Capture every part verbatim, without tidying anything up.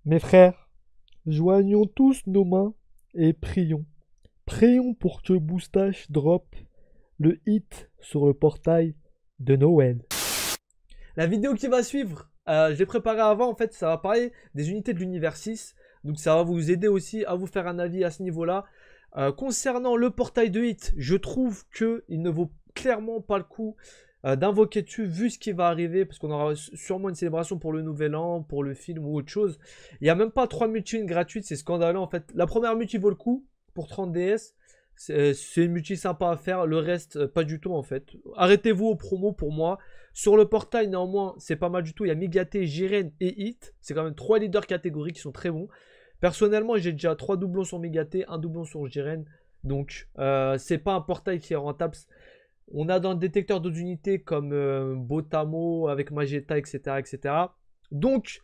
Mes frères, joignons tous nos mains et prions. Prions pour que Boustache drop le hit sur le portail de Noël. La vidéo qui va suivre, euh, je l'ai préparée avant, en fait, ça va parler des unités de l'univers six. Donc ça va vous aider aussi à vous faire un avis à ce niveau-là. Euh, concernant le portail de hit, je trouve qu'il ne vaut clairement pas le coup euh, d'invoquer dessus vu ce qui va arriver, parce qu'on aura sûrement une célébration pour le nouvel an, pour le film ou autre chose. Il n'y a même pas trois multi gratuites, c'est scandaleux en fait. La première multi vaut le coup pour trente D S. C'est une multi sympa à faire, le reste euh, pas du tout en fait. Arrêtez-vous aux promos pour moi. Sur le portail néanmoins c'est pas mal du tout, il y a Migaté, Jiren et Hit. C'est quand même trois leaders catégories qui sont très bons. Personnellement j'ai déjà trois doublons sur Migaté, un doublon sur Jiren. Donc euh, c'est pas un portail qui est rentable. On a dans le détecteur d'autres unités comme euh, Botamo avec Mageta, et cetera, et cetera. Donc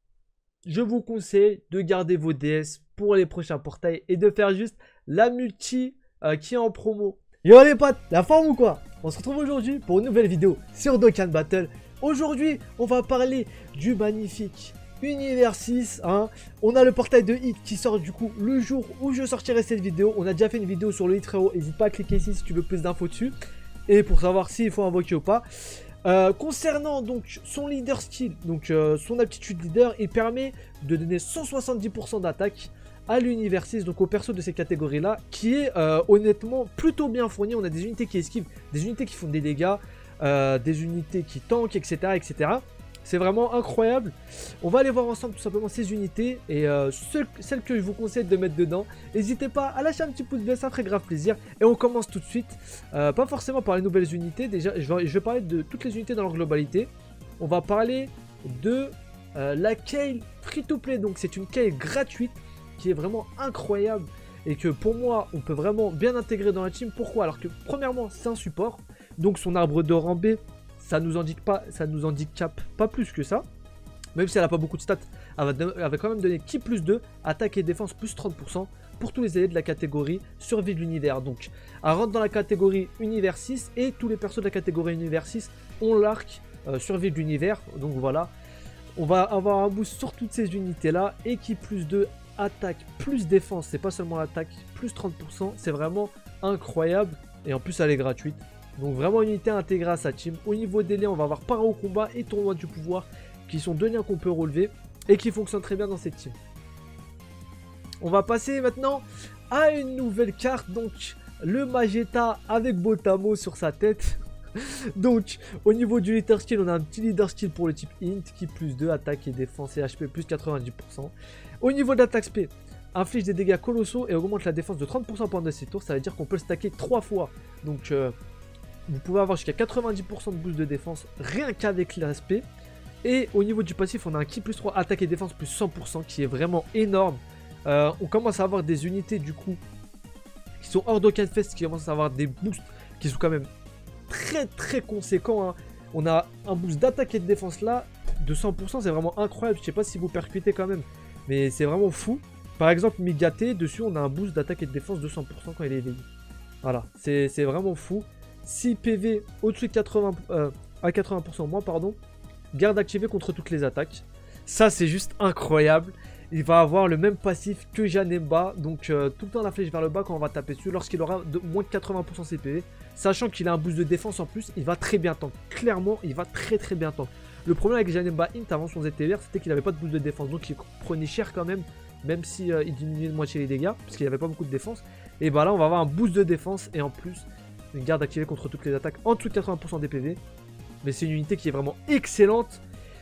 je vous conseille de garder vos D S pour les prochains portails et de faire juste la multi euh, qui est en promo. Yo les potes, la forme ou quoi? On se retrouve aujourd'hui pour une nouvelle vidéo sur Dokkan Battle. Aujourd'hui, on va parler du magnifique Univers six. Hein. On a le portail de hit qui sort du coup le jour où je sortirai cette vidéo. On a déjà fait une vidéo sur le hit frérot. N'hésite pas à cliquer ici si tu veux plus d'infos dessus. Et pour savoir s'il faut invoquer ou pas. Euh, concernant donc son leader skill, donc euh, son aptitude leader, il permet de donner cent soixante-dix pour cent d'attaque à l'univers six, donc au perso de ces catégories là, qui est euh, honnêtement plutôt bien fourni. On a des unités qui esquivent, des unités qui font des dégâts, euh, des unités qui tankent, etc, etc. C'est vraiment incroyable. On va aller voir ensemble tout simplement ces unités et euh, ce, celles que je vous conseille de mettre dedans. N'hésitez pas à lâcher un petit pouce bleu, ça ferait grave plaisir. Et on commence tout de suite. Euh, pas forcément par les nouvelles unités. Déjà, je vais, je vais parler de toutes les unités dans leur globalité. On va parler de euh, la Kale free to play. Donc c'est une Kale gratuite qui est vraiment incroyable. Et que pour moi, on peut vraiment bien intégrer dans la team. Pourquoi? Alors que premièrement, c'est un support. Donc son arbre d'or en B, ça nous indique pas, ça nous handicape pas plus que ça. Même si elle n'a pas beaucoup de stats, elle va, elle va quand même donner ki plus deux, attaque et défense plus trente pour cent pour tous les alliés de la catégorie survie de l'univers. Donc elle rentre dans la catégorie univers six et tous les persos de la catégorie univers six ont l'arc euh, survie de l'univers. Donc voilà, on va avoir un boost sur toutes ces unités là et ki plus deux, attaque plus défense, c'est pas seulement l'attaque, plus trente pour cent, c'est vraiment incroyable et en plus elle est gratuite. Donc vraiment une unité intégrée à sa team. Au niveau des liens, on va avoir para au combat et tournoi du pouvoir qui sont deux liens qu'on peut relever et qui fonctionnent très bien dans cette team. On va passer maintenant à une nouvelle carte, donc le Mageta avec Botamo sur sa tête. Donc au niveau du leader skill, on a un petit leader skill pour le type int qui plus deux, attaque et défense et H P plus quatre-vingt-dix pour cent. Au niveau de l'attaque S P, inflige des dégâts colossaux et augmente la défense de trente pour cent pendant ses tours. Ça veut dire qu'on peut le stacker trois fois. Donc euh, vous pouvez avoir jusqu'à quatre-vingt-dix pour cent de boost de défense rien qu'avec l'aspect. Et au niveau du passif, on a un ki plus trois, attaque et défense plus cent pour cent qui est vraiment énorme. Euh, on commence à avoir des unités du coup qui sont hors Dokkan Fest, qui commencent à avoir des boosts qui sont quand même très très conséquents. Hein. On a un boost d'attaque et de défense là de cent pour cent, c'est vraiment incroyable. Je sais pas si vous percutez quand même, mais c'est vraiment fou. Par exemple, Migaté, dessus on a un boost d'attaque et de défense de cent pour cent quand il est éveillé. Voilà, c'est vraiment fou. six P V au-dessus de quatre-vingts, euh, à quatre-vingts pour cent moins, pardon. Garde activée contre toutes les attaques. Ça, c'est juste incroyable. Il va avoir le même passif que Janemba. Donc, euh, tout le temps la flèche vers le bas quand on va taper dessus. Lorsqu'il aura de moins de quatre-vingts pour cent C P V. Sachant qu'il a un boost de défense en plus, il va très bien tank. Clairement, il va très très bien tank. Le problème avec Janemba Int avant son Z T V R, c'était qu'il n'avait pas de boost de défense. Donc, il prenait cher quand même. Même si euh, il diminuait de moitié les dégâts. Parce qu'il n'y avait pas beaucoup de défense. Et bah là, on va avoir un boost de défense. Et en plus, une garde activée contre toutes les attaques en dessous de quatre-vingts pour cent des P V. Mais c'est une unité qui est vraiment excellente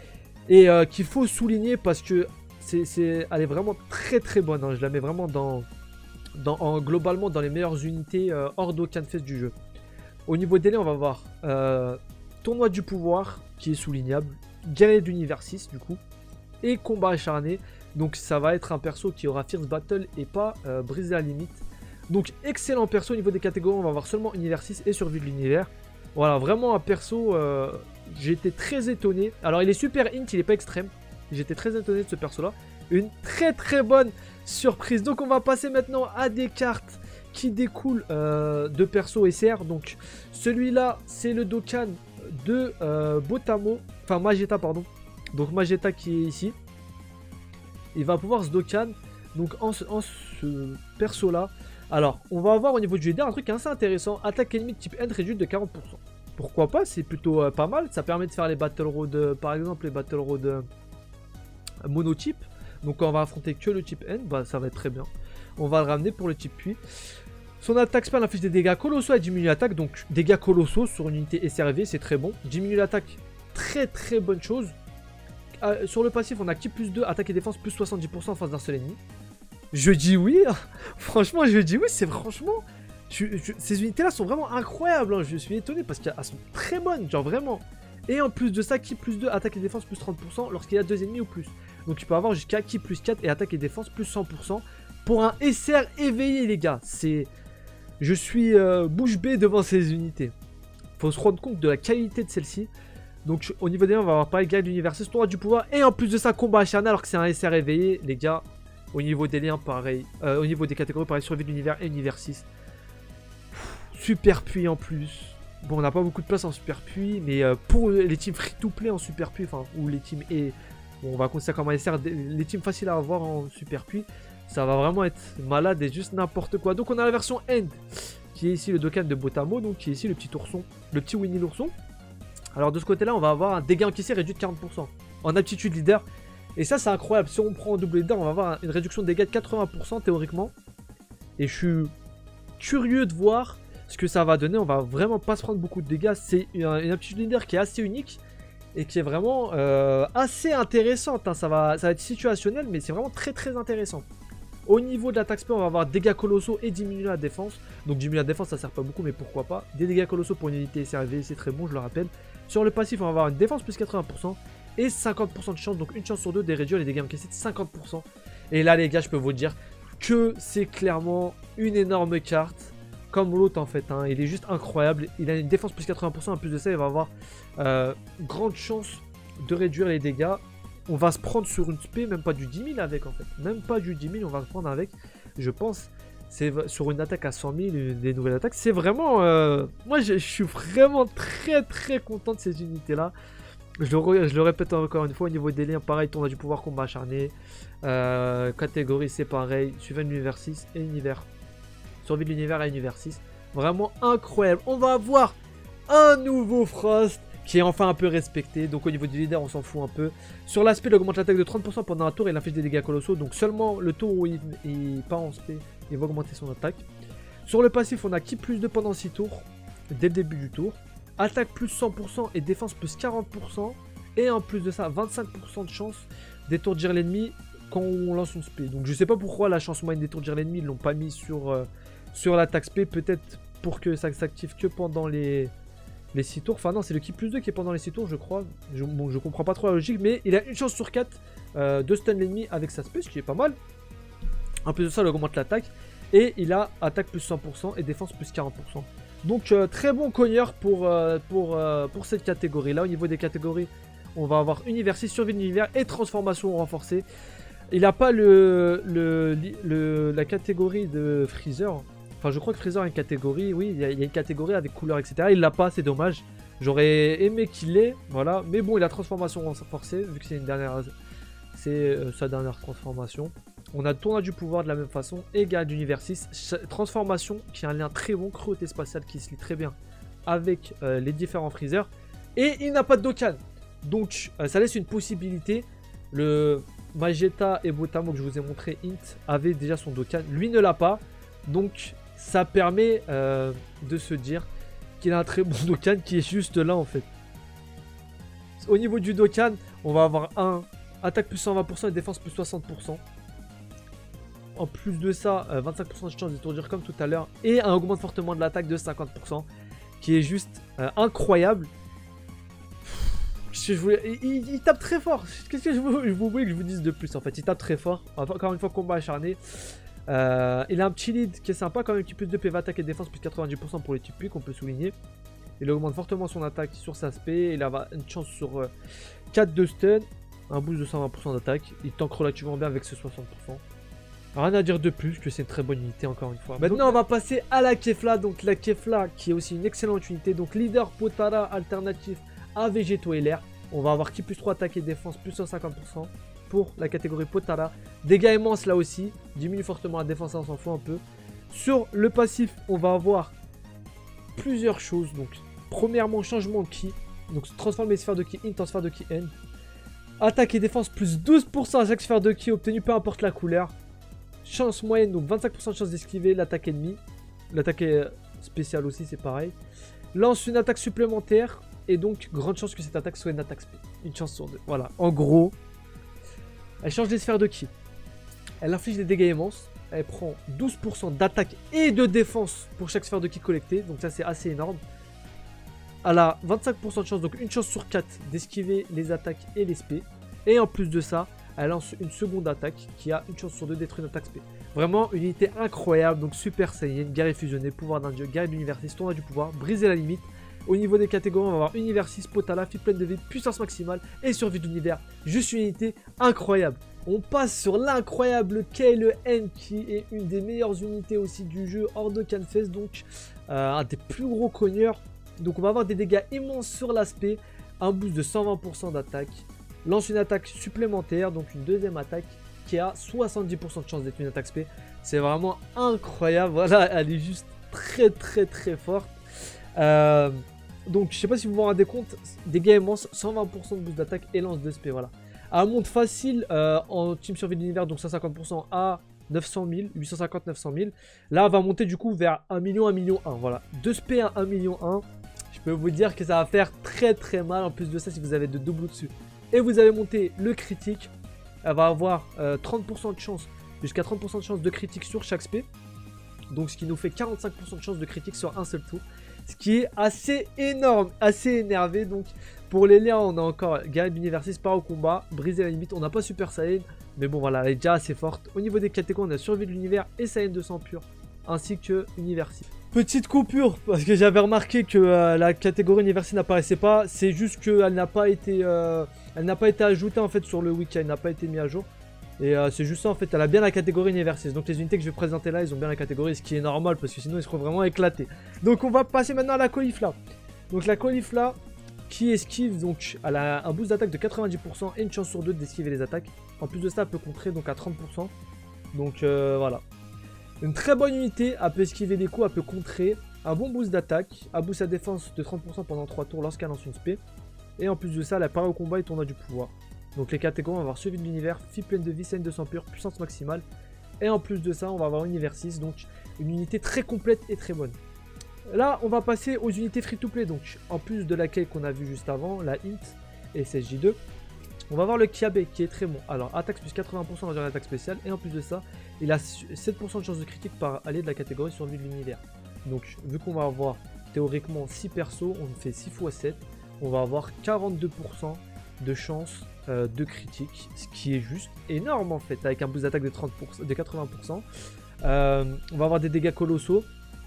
et euh, qu'il faut souligner parce que c'est, c'est, elle est vraiment très très bonne. Hein. Je la mets vraiment dans, dans, en, globalement dans les meilleures unités euh, hors Dokkan Fest du jeu. Au niveau délai, on va voir euh, tournoi du pouvoir qui est soulignable, guerrier d'univers six du coup, et combat acharné. Donc ça va être un perso qui aura Fierce Battle et pas euh, briser la limite. Donc excellent perso au niveau des catégories, on va avoir seulement univers six et survie de l'univers. Voilà, vraiment un perso, euh, j'ai été très étonné. Alors il est super int, il est pas extrême. J'étais très étonné de ce perso là. Une très très bonne surprise. Donc on va passer maintenant à des cartes qui découlent euh, de perso S R. Donc celui-là c'est le Dokkan de euh, Botamo, enfin Mageta pardon. Donc Mageta qui est ici. il va pouvoir se Dokkan. Donc en ce, en ce perso là. Alors on va avoir au niveau du leader un truc assez intéressant. Attaque ennemie de type End réduite de quarante pour cent. Pourquoi pas, c'est plutôt euh, pas mal. Ça permet de faire les Battle Road, euh, par exemple les Battle Road euh, monotype. Donc quand on va affronter que le type End, bah ça va être très bien. On va le ramener pour le type Puits. Son attaque spell inflige des dégâts colossaux et diminue l'attaque. Donc dégâts colossaux sur une unité S R V, c'est très bon. Diminue l'attaque, très très bonne chose. Euh, sur le passif, on a qui plus deux, attaque et défense plus soixante-dix pour cent en face d'un seul ennemi. Je dis oui, franchement je dis oui, c'est franchement... Je, je, ces unités-là sont vraiment incroyables, hein. Je suis étonné parce qu'elles sont très bonnes, genre vraiment. Et en plus de ça, qui plus deux, attaque et défense plus trente pour cent lorsqu'il y a deux ennemis ou plus. Donc tu peux avoir jusqu'à qui plus quatre et attaque et défense plus cent pour cent pour un S R éveillé, les gars. C'est... Je suis euh, bouche bée devant ces unités. Faut se rendre compte de la qualité de celle-ci. Donc au niveau des liens, on va avoir pareil, guide d'univers, tour du pouvoir. Et en plus de ça, combat acharné alors que c'est un S R éveillé, les gars. Au niveau des liens, pareil. Euh, au niveau des catégories, pareil, survie de l'univers et univers six. Super puits en plus. Bon, on n'a pas beaucoup de place en super puits, mais euh, pour les teams free-to-play en super puits, enfin, ou les teams et bon, on va considérer comme un S R, les teams faciles à avoir en super puits, ça va vraiment être malade et juste n'importe quoi. Donc on a la version End, qui est ici le Dokkan de Botamo, donc qui est ici le petit ourson, le petit Winnie l'ourson. Alors de ce côté-là, on va avoir un dégât encaissé réduit de quarante pour cent en aptitude leader. Et ça, c'est incroyable. Si on prend en double leader, on va avoir une réduction de dégâts de quatre-vingts pour cent théoriquement. Et je suis curieux de voir ce que ça va donner. On va vraiment pas se prendre beaucoup de dégâts. C'est une, une aptitude leader qui est assez unique et qui est vraiment euh, assez intéressante, hein. Ça va, ça va être situationnel, mais c'est vraiment très très intéressant. Au niveau de l'attaque spell, on va avoir dégâts colossaux et diminuer la défense. Donc diminuer la défense, ça sert pas beaucoup, mais pourquoi pas. Des dégâts colossaux pour une unité S R V, c'est très bon, je le rappelle. Sur le passif, on va avoir une défense plus quatre-vingts pour cent et cinquante pour cent de chance, donc une chance sur deux de réduire les dégâts encaissés de cinquante pour cent. Et là, les gars, je peux vous dire que c'est clairement une énorme carte. Comme l'autre en fait, hein. Il est juste incroyable. Il a une défense plus quatre-vingts pour cent, en plus de ça, il va avoir euh, grande chance de réduire les dégâts. On va se prendre sur une spé, même pas du dix mille avec en fait. Même pas du dix mille, on va se prendre avec, je pense, c'est sur une attaque à cent mille, des nouvelles attaques. C'est vraiment... Euh... Moi, je, je suis vraiment très très content de ces unités-là. Je le, je le répète encore une fois, au niveau des liens, pareil, tournoi du pouvoir, combat acharné. Euh, catégorie, c'est pareil, suivant l'univers six et l'univers. Survie de l'univers et univers six. Vraiment incroyable. On va avoir un nouveau Frost qui est enfin un peu respecté. Donc au niveau du leader, on s'en fout un peu. Sur l'aspect, il augmente l'attaque de trente pour cent pendant un tour et il inflige des dégâts colossaux. Donc seulement le tour où il, il part en spé, il va augmenter son attaque. Sur le passif, on a qui plus deux pendant six tours dès le début du tour. Attaque plus cent pour cent et défense plus quarante pour cent. Et en plus de ça, vingt-cinq pour cent de chance d'étourdir l'ennemi quand on lance une spé. Donc je sais pas pourquoi la chance moyenne d'étourdir l'ennemi, ils l'ont pas mis sur... Euh, sur l'attaque spé, peut-être pour que ça s'active que pendant les, les six tours. Enfin non, c'est le qui plus deux qui est pendant les six tours, je crois. Je, bon, je comprends pas trop la logique, mais il a une chance sur quatre euh, de stun l'ennemi avec sa spé, ce qui est pas mal. En plus de ça, il augmente l'attaque. Et il a attaque plus cent pour cent et défense plus quarante pour cent. Donc euh, très bon cogneur pour, euh, pour, euh, pour cette catégorie-là. Au niveau des catégories, on va avoir univers six, survie de l'univers et transformation renforcée. Il n'a pas le, le, le, la catégorie de Freezer. Enfin, je crois que Freezer a une catégorie, oui, il y a, il y a une catégorie avec couleur, et cetera. Il l'a pas, c'est dommage. J'aurais aimé qu'il l'ait, voilà. Mais bon, il a transformation renforcée, vu que c'est une dernière, c'est euh, sa dernière transformation. On a tournoi du pouvoir de la même façon, et garde d'univers six. Transformation qui a un lien très bon, cruauté spatiale qui se lit très bien avec euh, les différents Freezer. Et il n'a pas de Dokkan. Donc, euh, ça laisse une possibilité. Le Magetta et Botamo que je vous ai montré, Int, avait déjà son Dokkan. Lui ne l'a pas. Donc, ça permet euh, de se dire qu'il a un très bon Dokkan qui est juste là en fait. Au niveau du Dokkan, on va avoir un attaque plus cent vingt pour cent et défense plus soixante pour cent. En plus de ça, euh, vingt-cinq pour cent de chance d'étourdir comme tout à l'heure. Et un augmente fortement de l'attaque de cinquante pour cent. Qui est juste euh, incroyable. Je voulais... il, il, il tape très fort. Qu'est-ce que je vous, je vous voulez que je vous dise de plus en fait. Il tape très fort. Encore une fois, combat acharné. Euh, il a un petit lead qui est sympa quand même, qui plus de P V attaque et défense plus quatre-vingt-dix pour cent pour les types P qu'on peut souligner. Il augmente fortement son attaque sur sa spé. Il a une chance sur euh, quatre de stun. Un boost de cent vingt pour cent d'attaque. Il tank relativement bien avec ses soixante pour cent. Rien à dire de plus que c'est une très bonne unité encore une fois. Maintenant on va passer à la Kefla. Donc la Kefla qui est aussi une excellente unité. Donc leader Potara alternatif à Végéto et l'air. On va avoir qui plus trois attaque et défense plus cent cinquante pour cent. pour la catégorie Potala. Dégâts immenses là aussi. Diminue fortement la défense, on s'en fout un peu. Sur le passif, on va avoir plusieurs choses. Donc, premièrement, changement de ki. Donc, transforme les sphères de ki int en sphère de ki end. Attaque et défense plus douze pour cent à chaque sphère de ki obtenue, peu importe la couleur. Chance moyenne, donc vingt-cinq pour cent de chance d'esquiver l'attaque ennemie. L'attaque spéciale aussi, c'est pareil. Lance une attaque supplémentaire. Et donc, grande chance que cette attaque soit une attaque spé. Une chance sur deux. Voilà, en gros. Elle change les sphères de ki. Elle inflige des dégâts immenses. Elle prend douze pour cent d'attaque et de défense pour chaque sphère de ki collectée. Donc ça, c'est assez énorme. Elle a vingt-cinq pour cent de chance, donc une chance sur quatre d'esquiver les attaques et les spé. Et en plus de ça, elle lance une seconde attaque qui a une chance sur deux d'être une attaque spé. Vraiment une unité incroyable. Donc Super Saiyan, guerrier fusionné, pouvoir d'un dieu, guerrier de l'univers six, tournoi du pouvoir, briser la limite. Au niveau des catégories, on va avoir Univers six, Potala, fille pleine de vie, puissance maximale et survie de l'univers. Juste une unité incroyable. On passe sur l'incroyable K L N qui est une des meilleures unités aussi du jeu hors de Canfest. Donc euh, un des plus gros cogneurs. Donc on va avoir des dégâts immenses sur l'aspect. Un boost de cent vingt pour cent d'attaque. Lance une attaque supplémentaire, donc une deuxième attaque qui a soixante-dix pour cent de chance d'être une attaque spé. C'est vraiment incroyable. Voilà, elle est juste très très très forte. Euh, donc je sais pas si vous vous rendez compte, dégâts immenses, cent vingt pour cent de boost d'attaque et lance de spé, voilà. Elle monte facile euh, en team survie de l'univers, donc cent cinquante pour cent à neuf cent mille, huit cent cinquante, neuf cent mille. Là elle va monter du coup vers un million, un million un, voilà. deux spé à un million un, je peux vous dire que ça va faire très très mal. En plus de ça, si vous avez de double dessus et vous avez monté le critique, elle va avoir euh, trente pour cent de chance, jusqu'à trente pour cent de chance de critique sur chaque spé. Donc ce qui nous fait quarante-cinq pour cent de chance de critique sur un seul tour. Ce qui est assez énorme, assez énervé. Donc pour les liens, on a encore guerrier de l'univers six, part au combat, briser la limite. On n'a pas Super Saiyan, mais bon voilà, elle est déjà assez forte. Au niveau des catégories, on a survie de l'univers et Saiyan deux cents pur, ainsi que univers six. Petite coupure, parce que j'avais remarqué que euh, la catégorie univers six n'apparaissait pas. C'est juste qu'elle n'a pas été, euh, elle n'a pas été ajoutée en fait sur le wiki, elle n'a pas été mise à jour. Et euh, c'est juste ça en fait, elle a bien la catégorie univers six. Donc les unités que je vais présenter là, ils ont bien la catégorie, ce qui est normal parce que sinon ils seront vraiment éclatés. Donc on va passer maintenant à la caulifla. Donc la caulifla qui esquive, donc elle a un boost d'attaque de quatre-vingt-dix pour cent et une chance sur deux d'esquiver les attaques. En plus de ça, elle peut contrer donc à trente pour cent. Donc euh, voilà. Une très bonne unité, elle peut esquiver des coups, elle peut contrer. Un bon boost d'attaque, elle booste sa défense de trente pour cent pendant trois tours lorsqu'elle lance une spé. Et en plus de ça, elle apparaît au combat et tournoi du pouvoir. Donc les catégories, on va avoir suivi de l'univers, fille pleine de vie, Saiyan deux cents pur, puissance maximale. Et en plus de ça, on va avoir univers six, donc une unité très complète et très bonne. Là, on va passer aux unités free-to-play, donc en plus de laquelle qu'on a vu juste avant, la int et S S J deux. On va avoir le Kiabe qui est très bon. Alors, attaque plus quatre-vingts pour cent dans une attaque spéciale. Et en plus de ça, il a sept pour cent de chance de critique par allié de la catégorie survie de l'univers. Donc, vu qu'on va avoir théoriquement six persos, on fait six fois sept. On va avoir quarante-deux pour cent de chance euh, de critique. Ce qui est juste énorme en fait. Avec un boost d'attaque de, trente pour cent, de quatre-vingts pour cent. Euh, on va avoir des dégâts colossaux.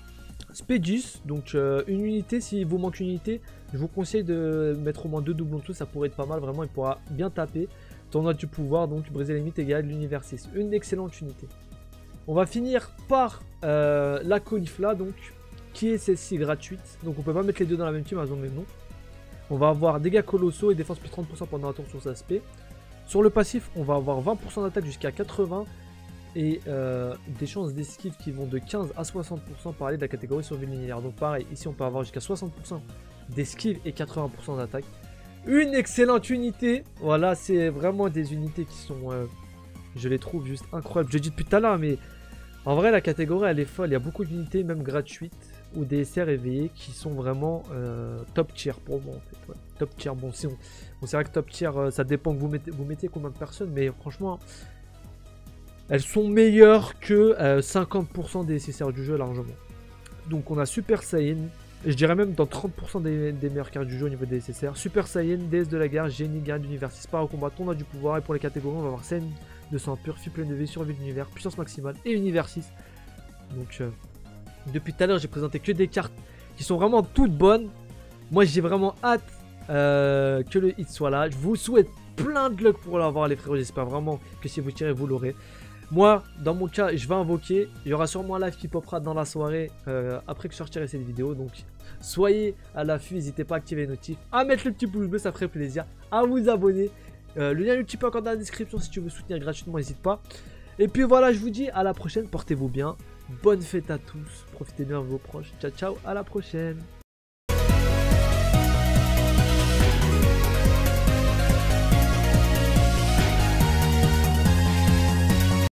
Spedis, donc euh, une unité, s'il vous manque une unité, je vous conseille de mettre au moins deux doublons dessus, ça pourrait être pas mal, vraiment il pourra bien taper. Tournoi du pouvoir, donc briser les limites et guerrier de l'univers six, une excellente unité. On va finir par euh, la caulifla, donc qui est celle-ci gratuite, donc on peut pas mettre les deux dans la même team, elles ont le même nom. On va avoir dégâts colossaux et défense plus trente pour cent pendant un tour sur cet aspect. Sur le passif, on va avoir vingt pour cent d'attaque jusqu'à quatre-vingts. Et euh, des chances d'esquive qui vont de quinze à soixante pour cent par aller de la catégorie survie de l'univers. Donc pareil, ici on peut avoir jusqu'à soixante pour cent d'esquive et quatre-vingts pour cent d'attaque. Une excellente unité. Voilà, c'est vraiment des unités qui sont, euh, je les trouve juste incroyables. Je dis depuis tout à l'heure, mais en vrai la catégorie elle est folle. Il y a beaucoup d'unités même gratuites ou des S R éveillés qui sont vraiment euh, top tier pour moi en fait. Ouais. Top tier, bon, si on... bon c'est vrai que top tier euh, ça dépend que vous mettez, vous mettez combien de personnes, mais franchement... Elles sont meilleures que euh, cinquante pour cent des S S R du jeu largement. Donc on a Super Saiyan, et je dirais même dans trente pour cent des, des meilleures cartes du jeu au niveau des S S R. Super Saiyan, déesse de la guerre, génie, guerrier de l'univers six, part au combat, tournoi du pouvoir. Et pour les catégories, on va avoir Saiyan deux cents pur, fille pleine de vie, survie de l'univers, puissance maximale et univers six. Donc euh, depuis tout à l'heure, j'ai présenté que des cartes qui sont vraiment toutes bonnes. Moi j'ai vraiment hâte euh, que le hit soit là. Je vous souhaite plein de luck pour l'avoir les frérots. J'espère vraiment que si vous tirez, vous l'aurez. Moi, dans mon cas, je vais invoquer. Il y aura sûrement un live qui popera dans la soirée euh, après que je sortirai cette vidéo. Donc, soyez à l'affût. N'hésitez pas à activer les notifs, à mettre le petit pouce bleu, ça ferait plaisir. À vous abonner. Euh, le lien YouTube est encore dans la description si tu veux soutenir gratuitement, n'hésite pas. Et puis voilà, je vous dis à la prochaine, portez-vous bien. Bonne fête à tous, profitez bien de vos proches. Ciao, ciao, à la prochaine.